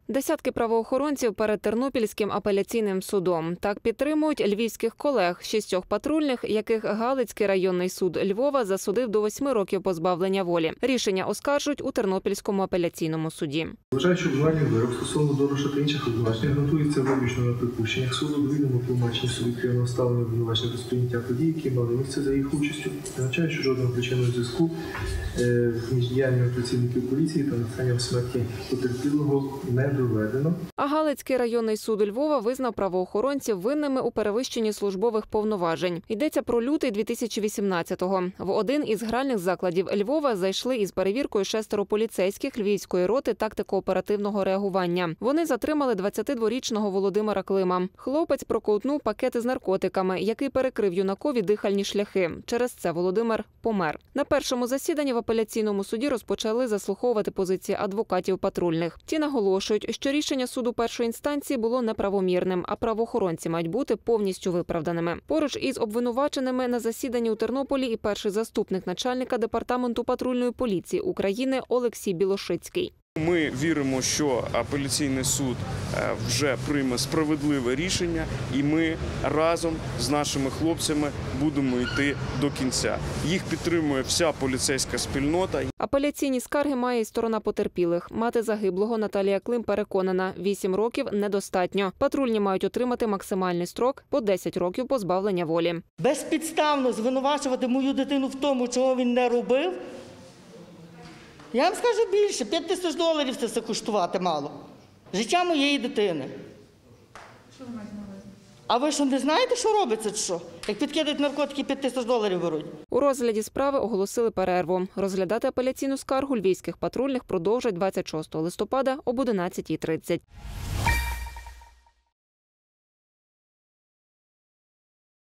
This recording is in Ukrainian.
Десятки правоохоронців перед Тернопільським апеляційним судом. Так підтримують львівських колег, 6 патрульних, яких Галицький районний суд Львова засудив до 8 років позбавлення волі. Рішення оскаржують у Тернопільському апеляційному суді. Вважаючи обвинувальний вирок стосовно Дороша та інших обвинувачень ґрунтується виключно на припущеннях суду, довільному тлумаченні суб'єктивного ставлення обвинувачень до сприйняття подій, які мали місце за їх участю, не вбачаючи жодного причинного зв'язку між діяннями працівників поліції та настанням смерті потерпілого не доведено. А Галицький районний суд Львова визнав правоохоронців винними у перевищенні службових повноважень. Йдеться про лютий 2018-го. В один із гральних закладів Львова зайшли із перевіркою 6 поліцейських Львівської роти тактико-оперативного реагування. Вони затримали 22-річного Володимира Клима. Хлопець проковтнув пакети з наркотиками, який перекрив юнакові дихальні шляхи. Через це Володимир помер. На першому засіданні в апеляційному суді розпочали заслуховувати позиції адвокатів патрульних. Ті наголошують, що рішення суду першої інстанції було неправомірним, а правоохоронці мають бути повністю виправданими. Поруч із обвинуваченими на засіданні у Тернополі і перший заступник начальника департаменту патрульної поліції України Олексій Білошицький. Ми віримо, що апеляційний суд вже прийме справедливе рішення, і ми разом з нашими хлопцями будемо йти до кінця. Їх підтримує вся поліцейська спільнота. Апеляційні скарги має і сторона потерпілих. Мати загиблого Наталія Клим переконана, 8 років недостатньо. Патрульні мають отримати максимальний строк – по 10 років позбавлення волі. Безпідставно звинувачувати мою дитину в тому, чого він не робив. Я вам скажу більше, $5000 це все коштувати мало. Життя моєї дитини. Що ви маєте на увазі? А ви що, не знаєте, що робиться, чи що? Як підкидають наркотики, $5000 беруть. У розгляді справи оголосили перерву. Розглядати апеляційну скаргу львівських патрульних продовжать 26 листопада об 11:30.